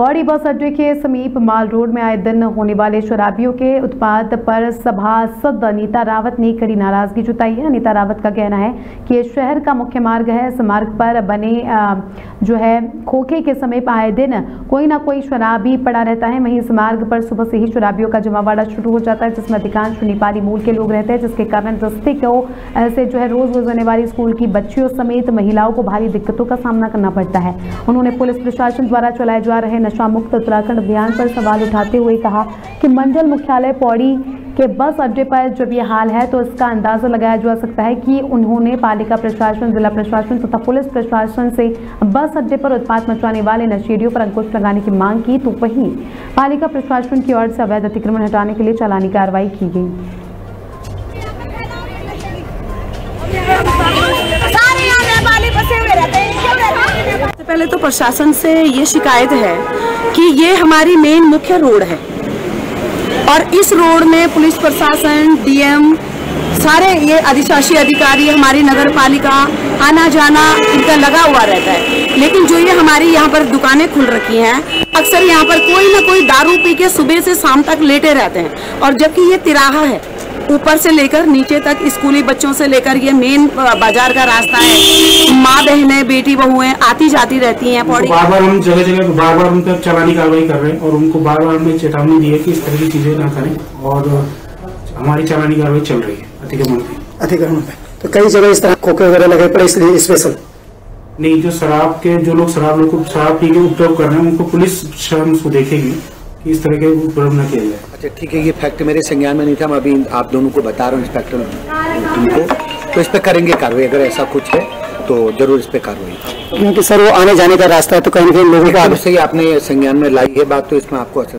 पौड़ी बस अड्डे के समीप माल रोड में आए दिन होने वाले शराबियों के उत्पाद पर सभासद अनीता रावत ने कड़ी नाराजगी जताई है। अनीता रावत का कहना है कि ये शहर का मुख्य मार्ग है। इस मार्ग पर बने खोखे के समीप आए दिन कोई ना कोई शराबी पड़ा रहता है। वहीं इस मार्ग पर सुबह से ही शराबियों का जमावड़ा शुरू हो जाता है, जिसमें अधिकांश नेपाली मूल के लोग रहते हैं, जिसके कारण रस्ते को ऐसे रोज गुजरने वाली स्कूल की बच्चियों समेत महिलाओं को भारी दिक्कतों का सामना करना पड़ता है। उन्होंने पुलिस प्रशासन द्वारा चलाए जा रहे नशा मुक्त उत्तराखंड अभियान पर सवाल उठाते हुए कहा कि मंडल मुख्यालय पौड़ी के बस अड्डे पर जब ये हाल है तो इसका अंदाजा लगाया जा सकता है कि उन्होंने पालिका प्रशासन, जिला प्रशासन तथा पुलिस प्रशासन से बस अड्डे पर उत्पात मचाने वाले नशेड़ियों पर अंकुश लगाने की मांग की, तो वहीं पालिका प्रशासन की ओर से अवैध अतिक्रमण हटाने के लिए चालानी कार्रवाई की गई। सबसे पहले तो प्रशासन से ये शिकायत है कि ये हमारी मेन मुख्य रोड है और इस रोड में पुलिस प्रशासन, डीएम, सारे ये अधिशासी अधिकारी, हमारी नगर पालिका आना जाना इनका लगा हुआ रहता है। लेकिन जो ये हमारी यहाँ पर दुकानें खुल रखी हैं, अक्सर यहाँ पर कोई ना कोई दारू पी के सुबह से शाम तक लेटे रहते हैं। और जबकि ये तिराहा है, ऊपर से लेकर नीचे तक स्कूली बच्चों से लेकर ये मेन बाजार का रास्ता है। माँ बहनें, बेटी बहुएं आती जाती रहती हैं पौड़ी। बार बार हम जगह जगह बार उन पर चालानी कार्रवाई कर रहे हैं और उनको बार हमने चेतावनी दी है कि इस तरह की चीजें ना करें और हमारी चालानी कार्रवाई चल रही है अतिक्रमण पे। तो कई जगह इस तरह खोखे वगैरह लगे पड़े, इसलिए स्पेशल नहीं, जो लोग शराब पी के उपयोग कर रहे हैं उनको पुलिस उसको देखेगी कि इस तरह के उपयोग न किया जाए। अच्छा ठीक है, ये फैक्ट मेरे संज्ञान में नहीं था, मैं अभी आप दोनों को बता रहा हूँ इंस्पेक्टर तुमको, तो इस पे करेंगे कार्रवाई। अगर ऐसा कुछ है तो जरूर इस पे कार्रवाई, क्योंकि सर वो आने जाने का रास्ता है तो कहीं ना कहीं लोगों को से ही आपने संज्ञान में लाई है बात, तो इसमें आपको